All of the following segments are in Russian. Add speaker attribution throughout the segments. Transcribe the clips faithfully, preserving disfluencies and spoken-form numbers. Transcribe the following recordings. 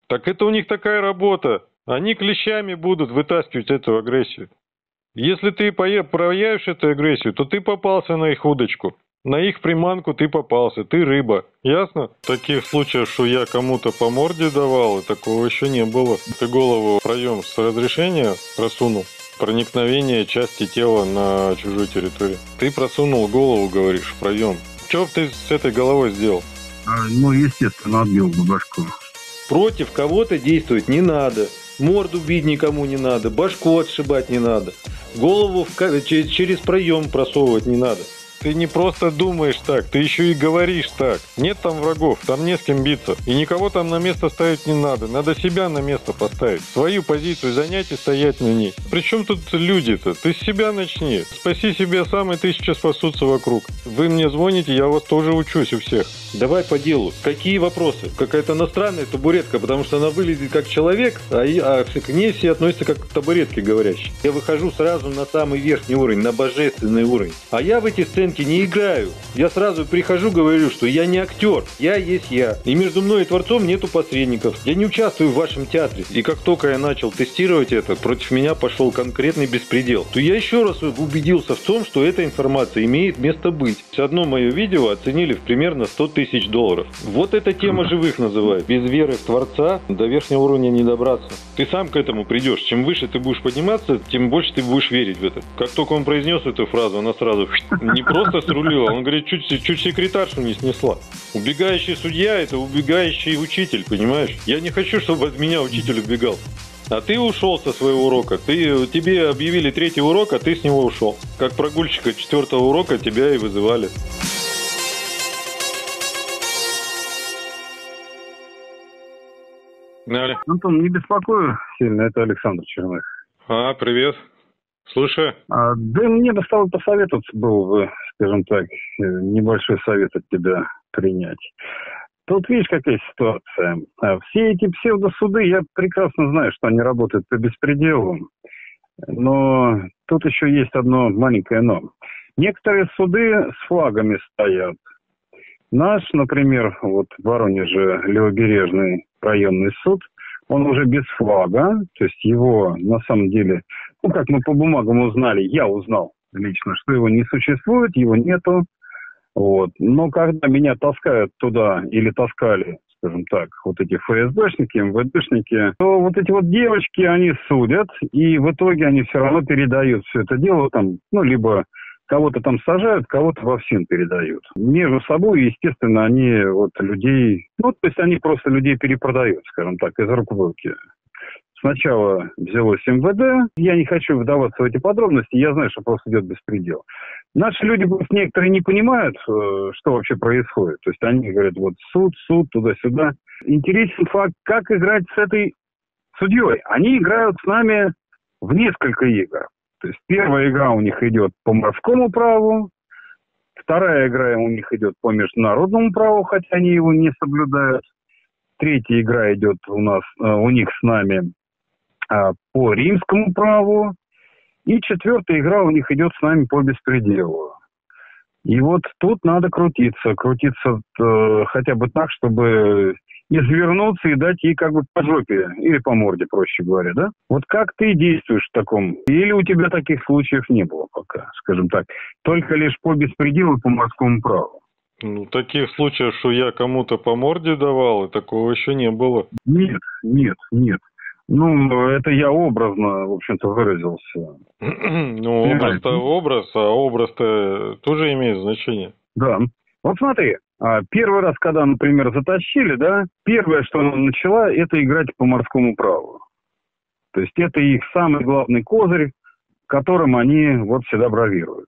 Speaker 1: Так это у них такая работа. Они клещами будут вытаскивать эту агрессию. Если ты проявишь эту агрессию, то ты попался на их удочку. На их приманку ты попался, ты рыба. Ясно? Таких случаев, что я кому-то по морде давал, и такого еще не было. Ты голову в проем с разрешения просунул. Проникновение части тела на чужую территорию. Ты просунул голову, говоришь, в проем. Что ты с этой головой сделал?
Speaker 2: А, ну, естественно, отбил бы башку.
Speaker 1: Против кого-то действовать не надо. Морду бить никому не надо. Башку отшибать не надо. Голову в... через проем просовывать не надо. Ты не просто думаешь так, ты еще и говоришь так. Нет там врагов, там не с кем биться. И никого там на место ставить не надо. Надо себя на место поставить. Свою позицию занять и стоять на ней. Причем тут люди-то? Ты с себя начни. Спаси себя сам, и тысячи спасутся вокруг. Вы мне звоните, я вас тоже учусь у всех. Давай по делу. Какие вопросы? Какая-то иностранная табуретка, потому что она выглядит как человек, а, и, а к ней все относятся как к табуретке говорящей. Я выхожу сразу на самый верхний уровень, на божественный уровень. А я в эти сценки не играю. Я сразу прихожу, говорю, что я не актер, я есть я. И между мной и Творцом нету посредников. Я не участвую в вашем театре. И как только я начал тестировать это, против меня пошел конкретный беспредел. То я еще раз убедился в том, что эта информация имеет место быть. Одно мое видео оценили в примерно сто тысяч долларов. Вот эта тема живых называют. Без веры в Творца до верхнего уровня не добраться. Ты сам к этому придешь. Чем выше ты будешь подниматься, тем больше ты будешь верить в это. Как только он произнес эту фразу, она сразу не просто срулила, он говорит, чуть, чуть секретаршу не снесла. Убегающий судья — это убегающий учитель, понимаешь? Я не хочу, чтобы от меня учитель убегал. А ты ушел со своего урока. Ты, тебе объявили третий урок, а ты с него ушел. Как прогульщика четвертого урока тебя и вызывали. Далее.
Speaker 2: Антон, не беспокою сильно, это Александр Черных.
Speaker 1: А, привет. Слушай.
Speaker 2: А, да мне бы стало посоветоваться, был бы, скажем так, небольшой совет от тебя принять. Тут видишь, какая ситуация. Все эти псевдосуды, я прекрасно знаю, что они работают по беспределу, но тут еще есть одно маленькое но. Некоторые суды с флагами стоят. Наш, например, вот в Воронеже Левобережный районный суд, он уже без флага, то есть его на самом деле, ну как мы по бумагам узнали, я узнал лично, что его не существует, его нету. Вот. Но когда меня таскают туда или таскали, скажем так, вот эти ФСБшники, МВДшники, то вот эти вот девочки, они судят, и в итоге они все равно передают все это дело там, ну, либо кого-то там сажают, кого-то во всем передают. Между собой, естественно, они вот людей, ну, то есть они просто людей перепродают, скажем так, из рук в руки. Сначала взялось МВД, я не хочу вдаваться в эти подробности, я знаю, что просто идет беспредел. Наши люди просто некоторые не понимают, что вообще происходит. То есть они говорят, вот суд, суд, туда-сюда. Интересен факт, как играть с этой судьей. Они играют с нами в несколько игр. То есть первая игра у них идет по морскому праву, вторая игра у них идет по международному праву, хотя они его не соблюдают. Третья игра идет у нас, у них с нами по римскому праву. И четвертая игра у них идет с нами по беспределу. И вот тут надо крутиться. Крутиться э, хотя бы так, чтобы извернуться и дать ей как бы по жопе. Или по морде, проще говоря, да? Вот как ты действуешь в таком? Или у тебя таких случаев не было пока, скажем так? Только лишь по беспределу и по морскому праву.
Speaker 1: Ну, таких случаев, что я кому-то по морде давал, и такого еще не было.
Speaker 2: Нет, нет, нет. Ну, это я образно, в общем-то, выразился.
Speaker 1: Ну, образ-то образ, а образ-то тоже имеет значение.
Speaker 2: Да. Вот смотри, первый раз, когда, например, затащили, да, первое, что она начала, это играть по морскому праву. То есть это их самый главный козырь, которым они вот всегда бравируют.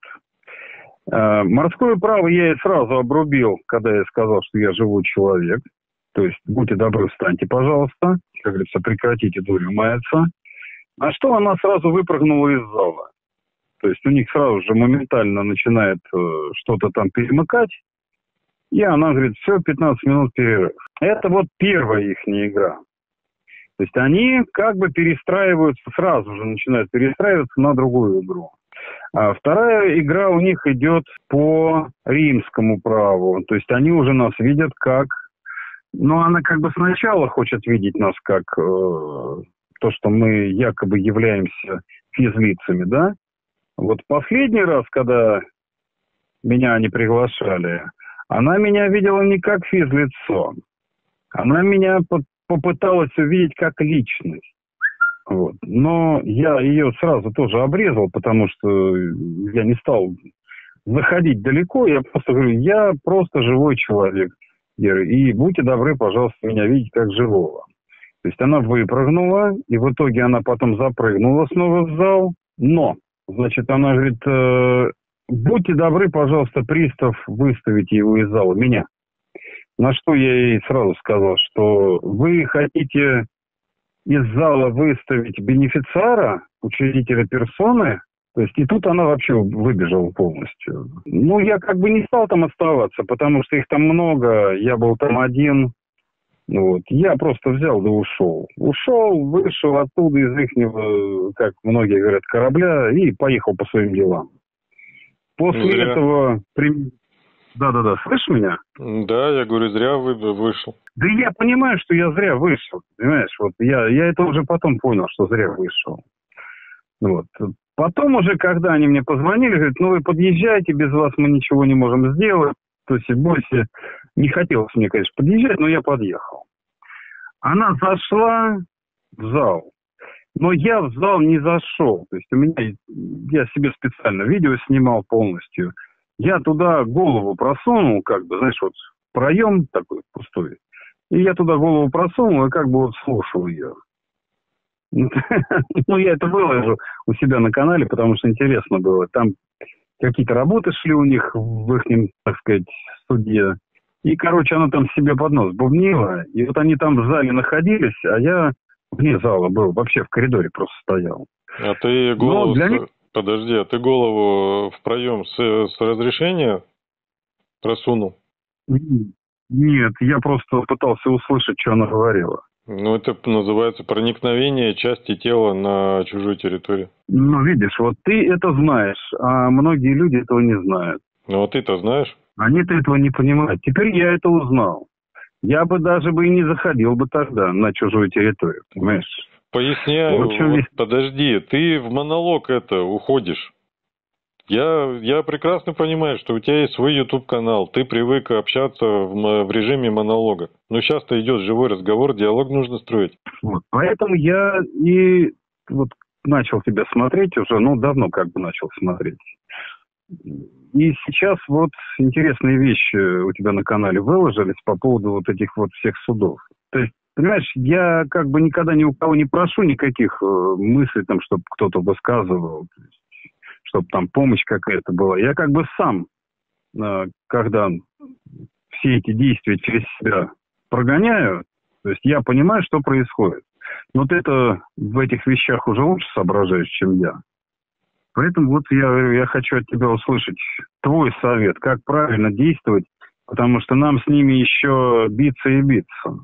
Speaker 2: Морское право я ей сразу обрубил, когда я сказал, что я живой человек. То есть, будьте добры, встаньте, пожалуйста. Как говорится, прекратите дурью маяться. А что она сразу выпрыгнула из зала? То есть, у них сразу же моментально начинает э, что-то там перемыкать. И она говорит, все, пятнадцать минут перерыв. Это вот первая их игра. То есть, они как бы перестраиваются, сразу же начинают перестраиваться на другую игру. А вторая игра у них идет по римскому праву. То есть, они уже нас видят как Но она как бы сначала хочет видеть нас как э, то, что мы якобы являемся физлицами, да? Вот последний раз, когда меня они приглашали, она меня видела не как физлицо. Она меня по- попыталась увидеть как личность. Вот. Но я ее сразу тоже обрезал, потому что я не стал заходить далеко. Я просто говорю, я просто живой человек. И будьте добры, пожалуйста, меня видеть как живого. То есть она выпрыгнула, и в итоге она потом запрыгнула снова в зал. Но, значит, она говорит, э, будьте добры, пожалуйста, пристав, выставите его из зала, меня. На что я ей сразу сказал, что вы хотите из зала выставить бенефициара, учредителя персоны. То есть и тут она вообще выбежала полностью. Ну, я как бы не стал там оставаться, потому что их там много, я был там один. Вот. Я просто взял да ушел. Ушел, вышел оттуда из ихнего, как многие говорят, корабля и поехал по своим делам. После
Speaker 1: Зря.
Speaker 2: этого... При... Да-да-да, слышишь меня?
Speaker 1: Да, я говорю, зря вы вышел.
Speaker 2: Да я понимаю, что я зря вышел, понимаешь? Вот я, я это уже потом понял, что зря вышел. Вот. Потом уже, когда они мне позвонили, говорят, ну вы подъезжайте, без вас мы ничего не можем сделать. То есть больше не хотелось мне, конечно, подъезжать, но я подъехал. Она зашла в зал, но я в зал не зашел. То есть у меня, я себе специально видео снимал полностью. Я туда голову просунул, как бы, знаешь, вот проем такой пустой. И я туда голову просунул и как бы вот слушал ее. Ну, я это выложу у себя на канале, потому что интересно было. Там какие-то работы шли у них в их, так сказать, суде. И, короче, она там себе под нос бубнила. И вот они там в зале находились, а я вне зала был, вообще в коридоре просто стоял.
Speaker 1: А ты голову...
Speaker 2: для них...
Speaker 1: Подожди, а ты голову в проем с, с разрешения просунул?
Speaker 2: Нет, я просто пытался услышать, что она говорила.
Speaker 1: Ну, это называется проникновение части тела на чужую территорию.
Speaker 2: Ну, видишь, вот ты это знаешь, а многие люди этого не знают.
Speaker 1: Ну, а ты-то знаешь?
Speaker 2: Они-то этого не понимают. Теперь я это узнал. Я бы даже бы и не заходил бы тогда на чужую территорию, понимаешь?
Speaker 1: Поясняю, вот вот, подожди, ты в монолог это уходишь. Я, я прекрасно понимаю, что у тебя есть свой YouTube-канал, ты привык общаться в, в режиме монолога. Но сейчас-то идет живой разговор, диалог нужно строить.
Speaker 2: Вот. Поэтому я и вот начал тебя смотреть уже, ну, давно как бы начал смотреть. И сейчас вот интересные вещи у тебя на канале выложились по поводу вот этих вот всех судов. То есть, понимаешь, я как бы никогда ни у кого не прошу никаких э, мыслей, там, чтобы кто-то высказывал, чтобы там помощь какая-то была. Я как бы сам, э, когда все эти действия через себя прогоняю, то есть я понимаю, что происходит. Но вот это в этих вещах уже лучше соображаешь, чем я. Поэтому вот я говорю, я хочу от тебя услышать твой совет, как правильно действовать, потому что нам с ними еще биться и биться.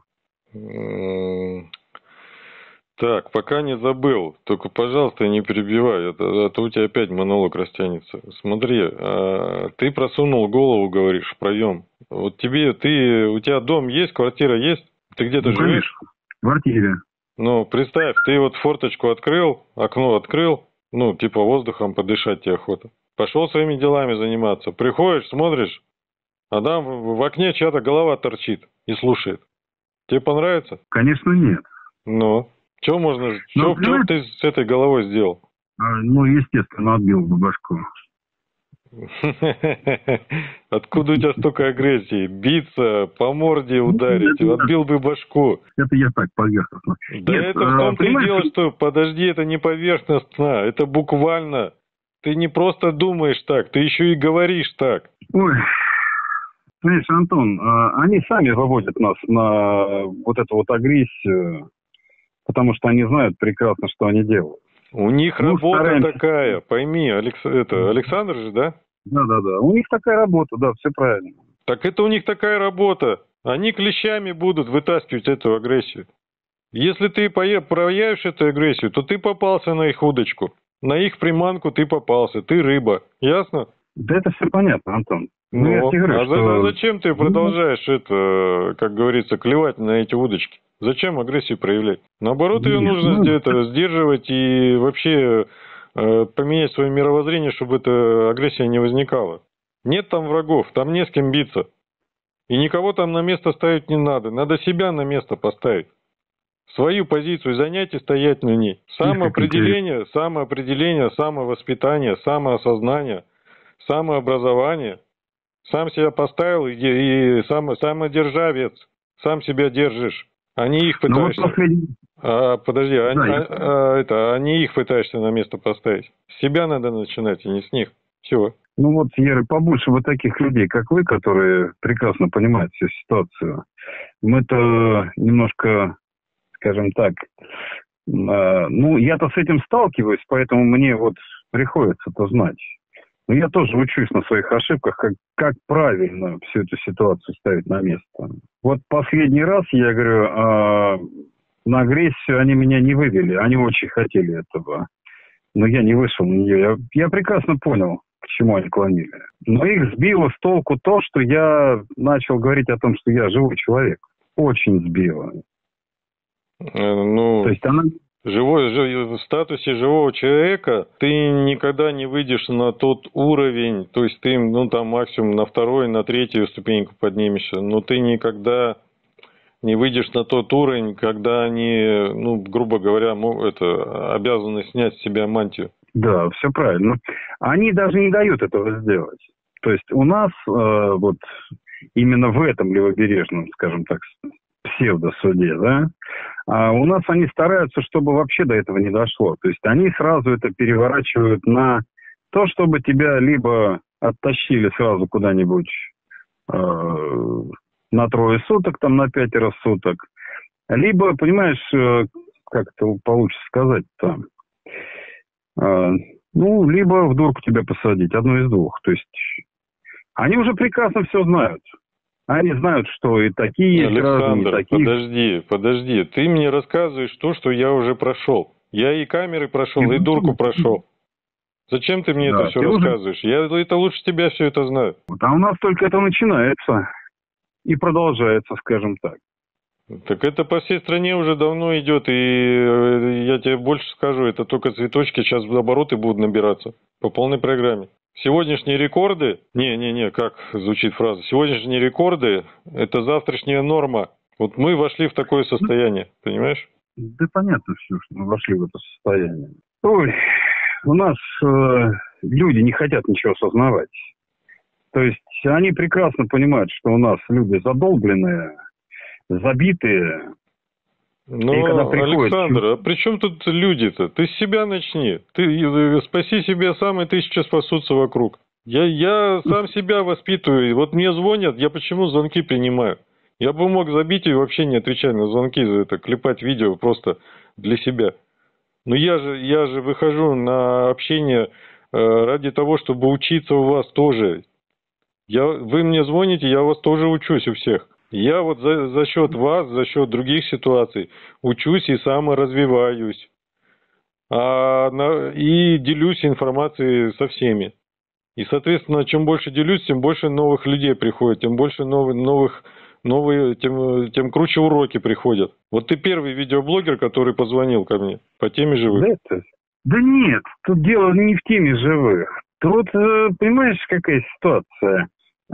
Speaker 1: Так, пока не забыл, только, пожалуйста, не перебивай, а то у тебя опять монолог растянется. Смотри, ты просунул голову, говоришь, в проем. Вот тебе, ты, у тебя дом есть, квартира есть? Ты где-то
Speaker 2: ну,
Speaker 1: живешь?
Speaker 2: В квартире.
Speaker 1: Ну, представь, ты вот форточку открыл, окно открыл, ну, типа воздухом подышать тебе охота. Пошел своими делами заниматься. Приходишь, смотришь, а там в, в окне чья-то голова торчит и слушает. Тебе понравится?
Speaker 2: Конечно, нет.
Speaker 1: Ну, что можно,
Speaker 2: ну,
Speaker 1: что ты с этой головой сделал?
Speaker 2: А, ну, естественно, отбил бы башку.
Speaker 1: Откуда у тебя столько агрессии? Биться, по морде ударить, отбил бы башку.
Speaker 2: Это я так поверхностно.
Speaker 1: Да Нет, это в том-то и дело, что, подожди, это не поверхностно, это буквально. Ты не просто думаешь так, ты еще и говоришь так.
Speaker 2: Ой, знаешь, Антон, они сами выводят нас на вот эту вот агрессию, потому что они знают прекрасно, что они делают.
Speaker 1: У них ну, работа стараемся... такая, пойми, Алекс... это Александр же, да?
Speaker 2: Да-да-да, у них такая работа, да, все правильно.
Speaker 1: Так это у них такая работа. Они клещами будут вытаскивать эту агрессию. Если ты проявишь эту агрессию, то ты попался на их удочку. На их приманку ты попался, ты рыба. Ясно?
Speaker 2: Да это все понятно, Антон.
Speaker 1: Ну, я тебе говорю, а что... зачем ты продолжаешь это, как говорится, клевать на эти удочки? Зачем агрессию проявлять? Наоборот, ее нужно ну... это, сдерживать и вообще э, поменять свое мировоззрение, чтобы эта агрессия не возникала. Нет там врагов, там не с кем биться. И никого там на место ставить не надо. Надо себя на место поставить. Свою позицию занять и стоять на ней. Самоопределение, самоопределение, самовоспитание, самоосознание, самообразование. Сам себя поставил и, и сам, самодержавец. Сам себя держишь. А не их пытаешься. Вот последний... а, подожди, да, а, я... а, это, а не их пытаешься на место поставить. С себя надо начинать, а не с них. Все.
Speaker 2: Ну вот, Яра, побольше вот таких людей, как вы, которые прекрасно понимают всю ситуацию. Мы-то немножко, скажем так, э, ну, я-то с этим сталкиваюсь, поэтому мне вот приходится это знать. Но я тоже учусь на своих ошибках, как, как правильно всю эту ситуацию ставить на место. Вот последний раз, я говорю, э, на агрессию они меня не вывели, они очень хотели этого. Но я не вышел на нее. Я, я прекрасно понял, к чему они клонили. Но их сбило с толку то, что я начал говорить о том, что я живой человек. Очень сбило.
Speaker 1: Ну, то есть она... живой, в статусе живого человека ты никогда не выйдешь на тот уровень, то есть ты, ну, там максимум на второй, на третью ступеньку поднимешься, но ты никогда не выйдешь на тот уровень, когда они, ну, грубо говоря, это, обязаны снять с себя мантию.
Speaker 2: Да, все правильно. Они даже не дают этого сделать. То есть у нас э, вот именно в этом левобережном, скажем так, псевдосуде, да, а у нас они стараются, чтобы вообще до этого не дошло. То есть они сразу это переворачивают на то, чтобы тебя либо оттащили сразу куда-нибудь э, на трое суток, там на пятеро суток, либо, понимаешь, э, как это получится сказать-то, ну, либо в дурку тебя посадить, одно из двух. То есть они уже прекрасно все знают. Они знают, что и такие есть разные, и такие.
Speaker 1: Подожди, подожди. Ты мне рассказываешь то, что я уже прошел. Я и камеры прошел, и, и дурку прошел. Зачем ты мне да, это все рассказываешь? Уже... Я это лучше тебя все это знаю.
Speaker 2: А у нас только это начинается и продолжается, скажем так.
Speaker 1: Так это по всей стране уже давно идет, и я тебе больше скажу, это только цветочки сейчас в обороты будут набираться по полной программе. Сегодняшние рекорды, не-не-не, как звучит фраза, сегодняшние рекорды – это завтрашняя норма. Вот мы вошли в такое состояние, понимаешь?
Speaker 2: Да понятно все, что мы вошли в это состояние. Ой, у нас э, люди не хотят ничего осознавать. То есть они прекрасно понимают, что у нас люди задолбленные, забитые.
Speaker 1: Но, приходит... Александр, а при чем тут люди-то? Ты с себя начни. Ты спаси себя сам, и тысячи спасутся вокруг. Я, я сам себя воспитываю. Вот мне звонят, я почему звонки принимаю? Я бы мог забить и вообще не отвечать на звонки, за это, клепать видео просто для себя. Но я же, я же выхожу на общение э, ради того, чтобы учиться у вас тоже. Я, вы мне звоните, я вас тоже учусь у всех. Я вот за, за счет вас, за счет других ситуаций учусь и саморазвиваюсь. А, на, и делюсь информацией со всеми. И, соответственно, чем больше делюсь, тем больше новых людей приходит, тем больше новых, новых новые, тем, тем круче уроки приходят. Вот ты первый видеоблогер, который позвонил ко мне по теме живых.
Speaker 2: Да, да нет, тут дело не в теме живых. Тут, понимаешь, какая ситуация?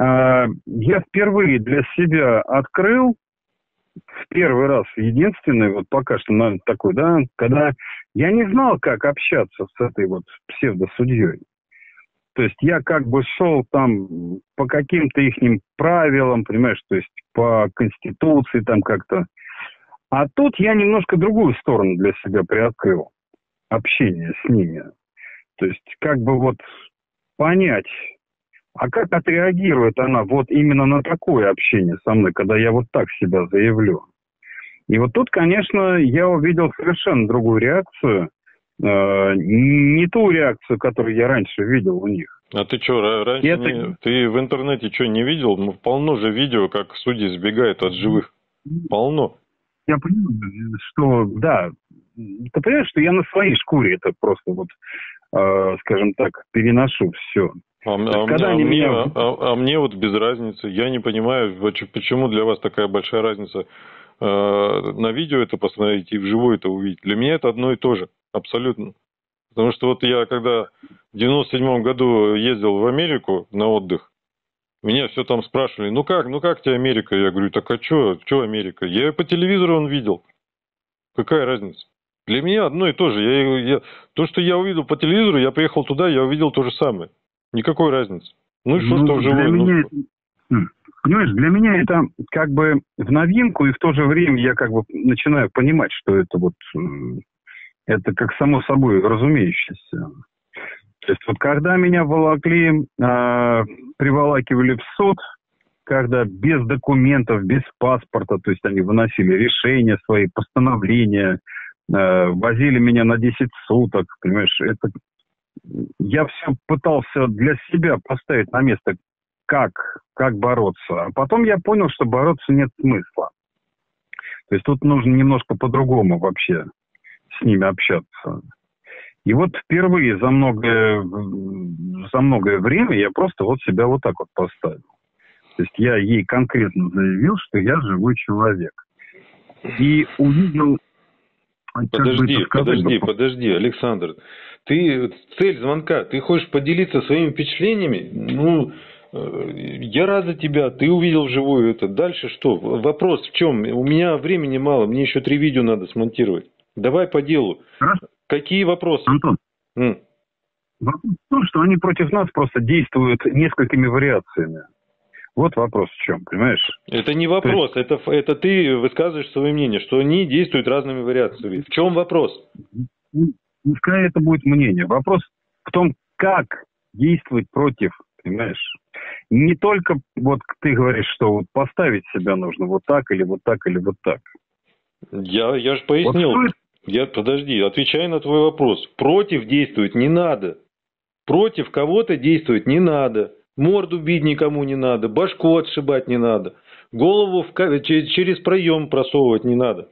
Speaker 2: Я впервые для себя открыл, в первый раз, единственный, вот пока что, наверное, такой, да, когда я не знал, как общаться с этой вот псевдосудьей. То есть я как бы шел там по каким-то ихним правилам, понимаешь, то есть по конституции там как-то. А тут я немножко другую сторону для себя приоткрыл. Общение с ними. То есть как бы вот понять, а как отреагирует она вот именно на такое общение со мной, когда я вот так себя заявлю. И вот тут, конечно, я увидел совершенно другую реакцию. Э, не ту реакцию, которую я раньше видел у них.
Speaker 1: А ты что, раньше это... не... ты в интернете что, не видел? Ну, полно же видео, как судьи сбегают от живых. Полно.
Speaker 2: Я понимаю, что, да, ты понимаешь, что я на своей шкуре это просто вот э, скажем так, переношу все.
Speaker 1: А, а,
Speaker 2: Когда
Speaker 1: а,
Speaker 2: они
Speaker 1: мне,
Speaker 2: меня...
Speaker 1: а, а мне вот без разницы. Я не понимаю, поч- почему для вас такая большая разница э, на видео это посмотреть и вживую это увидеть. Для меня это одно и то же, абсолютно. Потому что вот я когда в девяносто седьмом году ездил в Америку на отдых, меня все там спрашивали, ну как, ну как тебе Америка? Я говорю, так а что, что Америка? Я ее по телевизору он видел. Какая разница? Для меня одно и то же. Я, я, то, что я увидел по телевизору, я приехал туда, я увидел то же самое. Никакой разницы. Ну и что,
Speaker 2: Ну,
Speaker 1: что
Speaker 2: для
Speaker 1: вживую?
Speaker 2: меня,
Speaker 1: Ну,
Speaker 2: это- понимаешь, для меня это как бы в новинку, и в то же время я как бы начинаю понимать, что это вот, м, это как само собой разумеющееся. То есть вот когда меня волокли, а, приволакивали в суд, когда без документов, без паспорта, то есть они выносили решения свои, постановления, э, возили меня на десять суток, понимаешь, это я все пытался для себя поставить на место, как, как бороться. А потом я понял, что бороться нет смысла. То есть тут нужно немножко по-другому вообще с ними общаться. И вот впервые за многое, за многое время я просто вот себя вот так вот поставил. То есть я ей конкретно заявил, что я живой человек. И увидел, как бы
Speaker 1: подожди,
Speaker 2: это сказать,
Speaker 1: подожди,
Speaker 2: бы,
Speaker 1: подожди, Александр. Ты, цель звонка, ты хочешь поделиться своими впечатлениями? Ну, э, я рад за тебя, ты увидел вживую это. Дальше что? Вопрос в чем? У меня времени мало, мне еще три видео надо смонтировать. Давай по делу.
Speaker 2: Хорошо,
Speaker 1: Какие вопросы?
Speaker 2: Антон,
Speaker 1: М.
Speaker 2: вопрос в том, что они против нас просто действуют несколькими вариациями. Вот вопрос в чем, понимаешь?
Speaker 1: Это не вопрос, это, ф- это ты высказываешь свое мнение, что они действуют разными вариациями. В чем вопрос?
Speaker 2: Ну, пускай это будет мнение. Вопрос в том, как действовать против, понимаешь? Не только вот ты говоришь, что вот поставить себя нужно вот так или вот так или вот так.
Speaker 1: Я, я же
Speaker 2: Вот
Speaker 1: пояснил.
Speaker 2: что это?
Speaker 1: Я, подожди, отвечаю на твой вопрос. Против действовать не надо. Против кого-то действовать не надо. Морду бить никому не надо. Башку отшибать не надо. Голову в, ка- че- через проем просовывать не надо.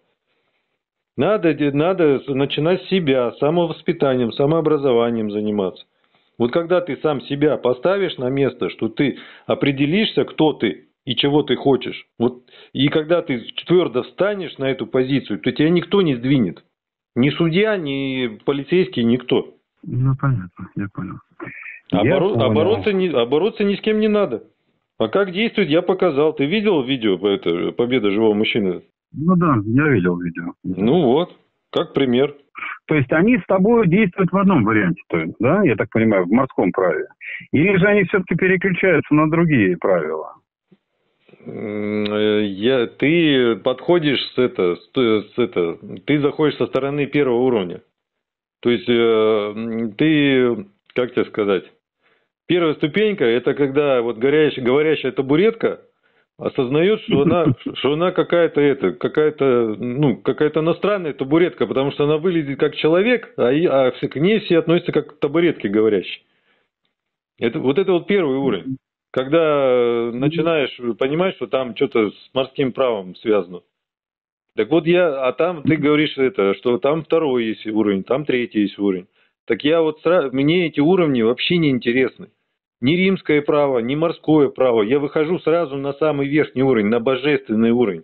Speaker 1: Надо, де- надо начинать с себя, самовоспитанием, самообразованием заниматься. Вот когда ты сам себя поставишь на место, что ты определишься, кто ты и чего ты хочешь, вот, и когда ты твердо встанешь на эту позицию, то тебя никто не сдвинет. Ни судья, ни полицейский, никто.
Speaker 2: Ну, понятно, я понял.
Speaker 1: А,
Speaker 2: Я
Speaker 1: боро- а
Speaker 2: понял.
Speaker 1: бороться, ни, а бороться ни с кем не надо. А как действовать, я показал. Ты видел видео это, «Победа живого мужчины»?
Speaker 2: Ну да, я видел видео.
Speaker 1: Ну вот, как пример.
Speaker 2: То есть они с тобой действуют в одном варианте, то есть, да, я так понимаю, в морском праве. Или же они все-таки переключаются на другие правила?
Speaker 1: М, э, Я, ты подходишь с это, с, т- с это, ты заходишь со стороны первого уровня. То есть э, м, ты, как тебе сказать, первая ступенька это когда вот горящая, говорящая табуретка осознает, что она, что она какая-то это, какая-то, ну, какая-то иностранная табуретка, потому что она выглядит как человек, а, и- а все- к ней все относятся как к табуретке говорящей. Это, вот это вот первый уровень. Когда э, начинаешь понимать, что там что-то с морским правом связано. Так вот я, а там ты говоришь это, что там второй есть уровень, там третий есть уровень. Так я вот сразу, мне эти уровни вообще не интересны. Ни римское право, ни морское право. Я выхожу сразу на самый верхний уровень, на божественный уровень.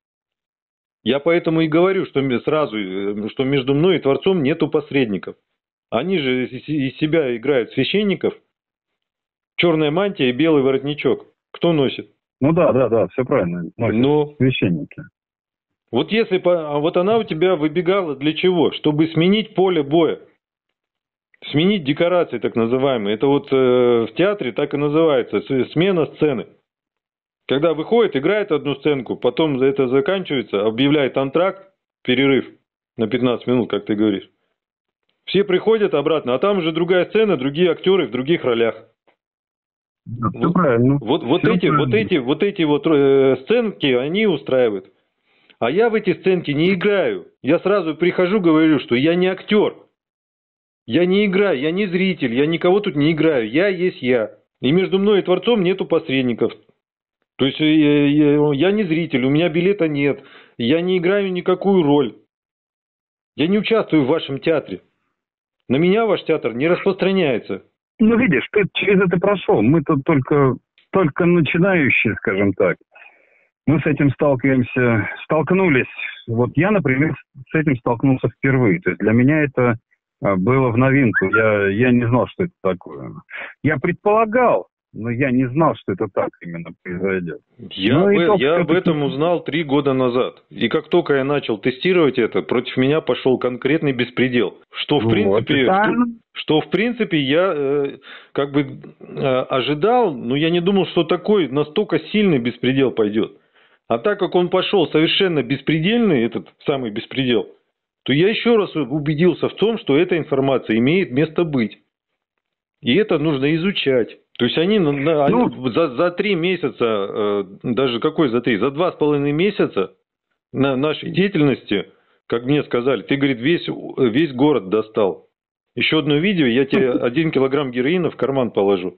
Speaker 1: Я поэтому и говорю, что мне сразу, э, что между мной и Творцом нету посредников. Они же из из себя играют священников. Черная мантия и белый воротничок. Кто носит?
Speaker 2: Ну да, да, да, все правильно. Носят
Speaker 1: Ну,
Speaker 2: священники.
Speaker 1: вот если по- а вот она у тебя выбегала для чего? Чтобы сменить поле боя. Сменить декорации, так называемые. Это вот э, в театре так и называется. с- Смена сцены. Когда выходит, играет одну сценку, потом это заканчивается, объявляет антракт, перерыв на пятнадцать минут, как ты говоришь. Все приходят обратно, а там уже другая сцена, другие актеры в других ролях.
Speaker 2: Да, все
Speaker 1: Вот,
Speaker 2: правильно.
Speaker 1: вот, вот
Speaker 2: Всё
Speaker 1: эти, вот
Speaker 2: правильно.
Speaker 1: эти, вот эти вот э, сценки, они устраивают. А я в эти сценки не играю. Я сразу прихожу, говорю, что я не актер. Я не играю, я не зритель, я никого тут не играю. Я есть я. И между мной и Творцом нету посредников. То есть э, я, я не зритель, у меня билета нет. Я не играю никакую роль. Я не участвую в вашем театре. На меня ваш театр не распространяется.
Speaker 2: Ну, видишь, ты через это прошел. Мы тут только, только начинающие, скажем так. Мы с этим сталкиваемся, столкнулись. Вот я, например, с этим столкнулся впервые. То есть для меня это было в новинку. Я, я не знал, что это такое. Я предполагал, но я не знал, что это так именно произойдет.
Speaker 1: Я,
Speaker 2: ну,
Speaker 1: об, я об этом узнал три года назад. И как только я начал тестировать это, против меня пошел конкретный беспредел. Что в вот, принципе, что, что в принципе я э, как бы э, ожидал, но я не думал, что такой настолько сильный беспредел пойдет. А так как он пошел совершенно беспредельный, этот самый беспредел, то я еще раз убедился в том, что эта информация имеет место быть. И это нужно изучать. То есть они, ну, они за, за три месяца, даже какой за три, за два с половиной месяца на нашей деятельности, как мне сказали, ты, говорит, весь, весь город достал. Еще одно видео, я тебе один килограмм героина в карман положу.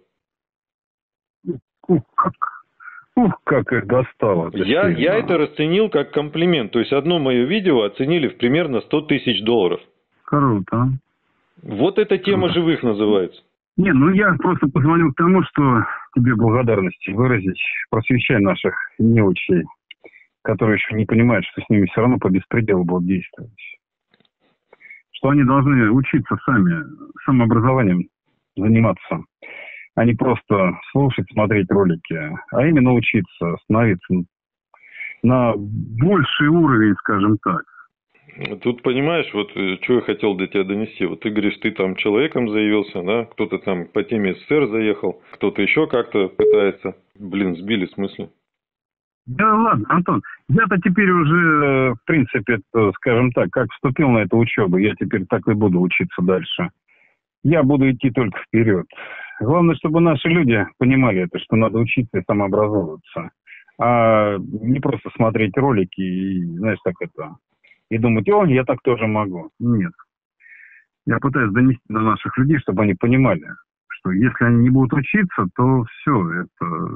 Speaker 2: Ух, как их достало.
Speaker 1: Я, я это расценил как комплимент. То есть одно мое видео оценили в примерно сто тысяч долларов.
Speaker 2: Круто.
Speaker 1: Вот эта тема Круто. Живых называется.
Speaker 2: Не, ну я просто позвонил к тому, что тебе благодарности выразить, просвещая наших неучей, которые еще не понимают, что с ними все равно по беспределу будут действовать. Что они должны учиться сами, самообразованием заниматься, а не просто слушать, смотреть ролики, а именно учиться, становиться на больший уровень, скажем так.
Speaker 1: Тут, понимаешь, вот что я хотел до тебя донести. Вот ты говоришь, ты там человеком заявился, да, кто-то там по теме СССР заехал, кто-то еще как-то пытается. Блин, сбили в смысле.
Speaker 2: Да ладно, Антон, я-то теперь уже, в принципе, скажем так, как вступил на эту учебу, я теперь так и буду учиться дальше. Я буду идти только вперед. Главное, чтобы наши люди понимали это, что надо учиться и самообразовываться. А не просто смотреть ролики и, знаешь, так это... И думать, о, я так тоже могу. Нет. Я пытаюсь донести до наших людей, чтобы они понимали, что если они не будут учиться, то все, это...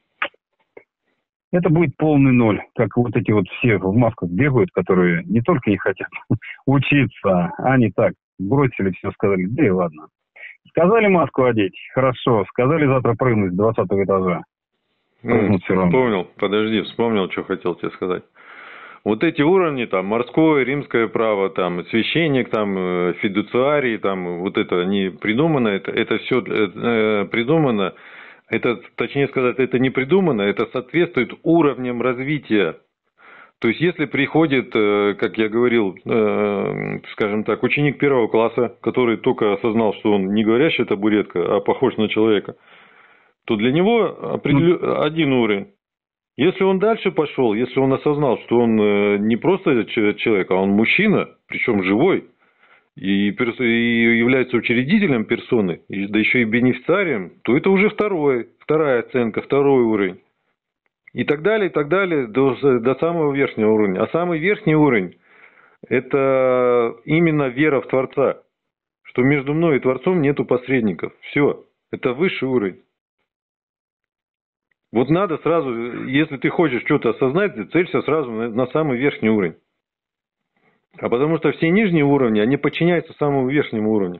Speaker 2: Это будет полный ноль. Как вот эти вот все в масках бегают, которые не только не хотят учиться, а они так бросили все, сказали, да и ладно. Сказали маску одеть, хорошо. Сказали завтра прыгнуть с двадцатого этажа.
Speaker 1: Ну, вспомнил, подожди, вспомнил, что хотел тебе сказать. Вот эти уровни, там, морское, римское право, там, священник, там, фидуциарий, там, вот это не придумано, это, это все э, придумано, это, точнее сказать, это не придумано, это соответствует уровням развития. То есть, если приходит, э, как я говорил, э, скажем так, ученик первого класса, который только осознал, что он не говорящая табуретка, а похож на человека, то для него определен один уровень. Если он дальше пошел, если он осознал, что он не просто человек, а он мужчина, причем живой, и, и является учредителем персоны, и, да еще и бенефициарием, то это уже второй, вторая оценка, второй уровень. И так далее, и так далее, до, до самого верхнего уровня. А самый верхний уровень – это именно вера в Творца, что между мной и Творцом нету посредников. Все, это высший уровень. Вот надо сразу, если ты хочешь что-то осознать, целься сразу на, на самый верхний уровень. А потому что все нижние уровни, они подчиняются самому верхнему уровню.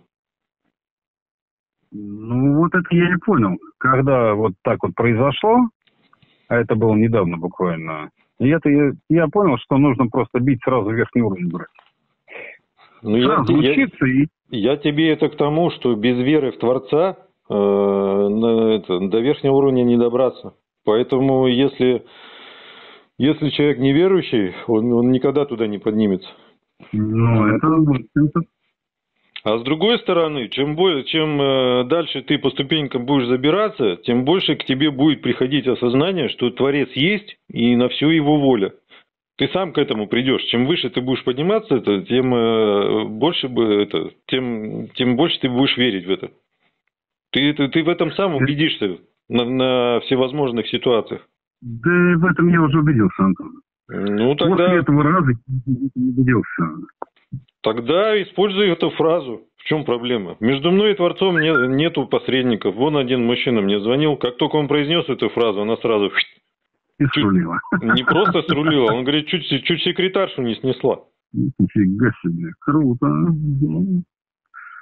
Speaker 2: Ну, вот это я не понял. Когда вот так вот произошло, а это было недавно буквально, я-то, я, я понял, что нужно просто бить сразу верхний уровень брать.
Speaker 1: Ну, сразу я, учиться я, и... Я тебе это к тому, что без веры в Творца э, на, это, до верхнего уровня не добраться. Поэтому, если, если человек неверующий, он, он никогда туда не поднимется.
Speaker 2: Ну, это...
Speaker 1: А с другой стороны, чем, более, чем дальше ты по ступенькам будешь забираться, тем больше к тебе будет приходить осознание, что Творец есть и на всю его воля. Ты сам к этому придешь. Чем выше ты будешь подниматься, это, тем больше бы это, тем, тем больше ты будешь верить в это. Ты, ты, ты в этом сам убедишься. На, на всевозможных ситуациях.
Speaker 2: Да в этом я уже убедился, Антон.
Speaker 1: Ну, тогда...
Speaker 2: После этого раза не убедился.
Speaker 1: Тогда используй эту фразу. В чем проблема? Между мной и Творцом не, нету посредников. Вон один мужчина мне звонил. Как только он произнес эту фразу, она сразу...
Speaker 2: И срулила.
Speaker 1: Не просто срулила. Он говорит, чуть, чуть секретаршу не снесла.
Speaker 2: Нифига себе. Круто.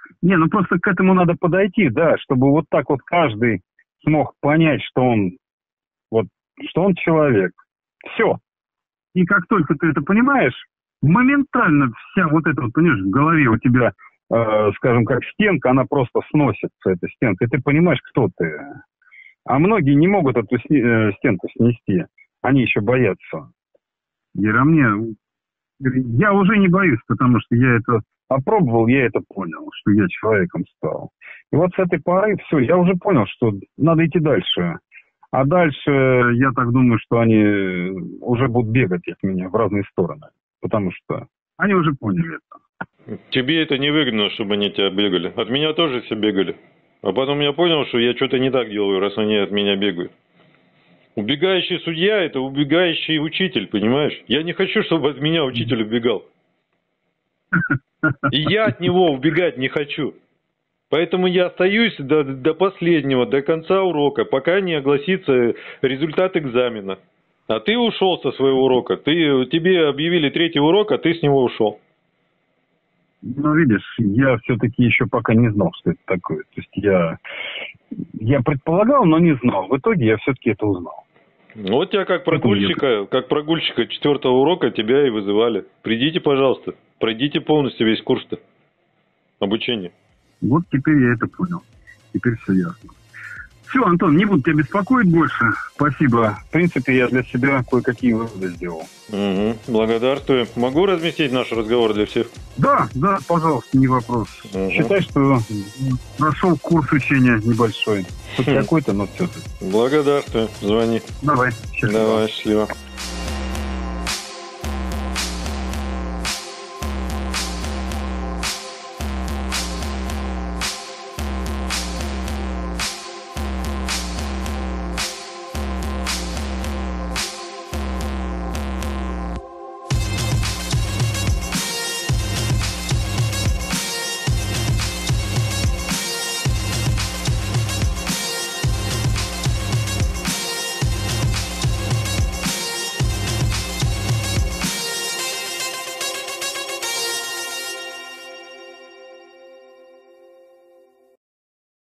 Speaker 2: Не, ну просто к этому надо подойти, да, чтобы вот так вот каждый смог понять, что он вот, что он человек. Все. И как только ты это понимаешь, моментально вся вот эта вот, понимаешь, в голове у тебя, э, скажем, как стенка, она просто сносится, эта стенка, и ты понимаешь, кто ты. А многие не могут эту сни- э, стенку снести, они еще боятся. И а мне, я уже не боюсь, потому что я это опробовал, я это понял, что я человеком стал. И вот с этой поры все, я уже понял, что надо идти дальше. А дальше, я так думаю, что они уже будут бегать от меня в разные стороны. Потому что они уже поняли это.
Speaker 1: Тебе это не выгодно, чтобы они тебя бегали. От меня тоже все бегали. А потом я понял, что я что-то не так делаю, раз они от меня бегают. Убегающий судья – это убегающий учитель, понимаешь? Я не хочу, чтобы от меня учитель убегал. И я от него убегать не хочу. Поэтому я остаюсь до, до последнего, до конца урока, пока не огласится результат экзамена. А ты ушел со своего урока. Ты, тебе объявили третий урок, а ты с него ушел.
Speaker 2: Ну, видишь, я все-таки еще пока не знал, что это такое. То есть я, я предполагал, но не знал. В итоге я все-таки это узнал.
Speaker 1: Вот тебя как прогульщика, как прогульщика четвертого урока тебя и вызывали. Придите, пожалуйста, пройдите полностью весь курс-то обучения.
Speaker 2: Вот теперь я это понял. Теперь все ясно. Все, Антон, не буду тебя беспокоить больше. Спасибо. В принципе, я для себя кое-какие выводы сделал.
Speaker 1: Угу. Благодарствую. Могу разместить наш разговор для всех?
Speaker 2: Да, да, пожалуйста, не вопрос. Угу. Считай, что прошел курс учения небольшой. Хоть какой-то, но все-таки.
Speaker 1: Благодарствую. Звони.
Speaker 2: Давай.
Speaker 1: Счастливо. Давай, счастливо.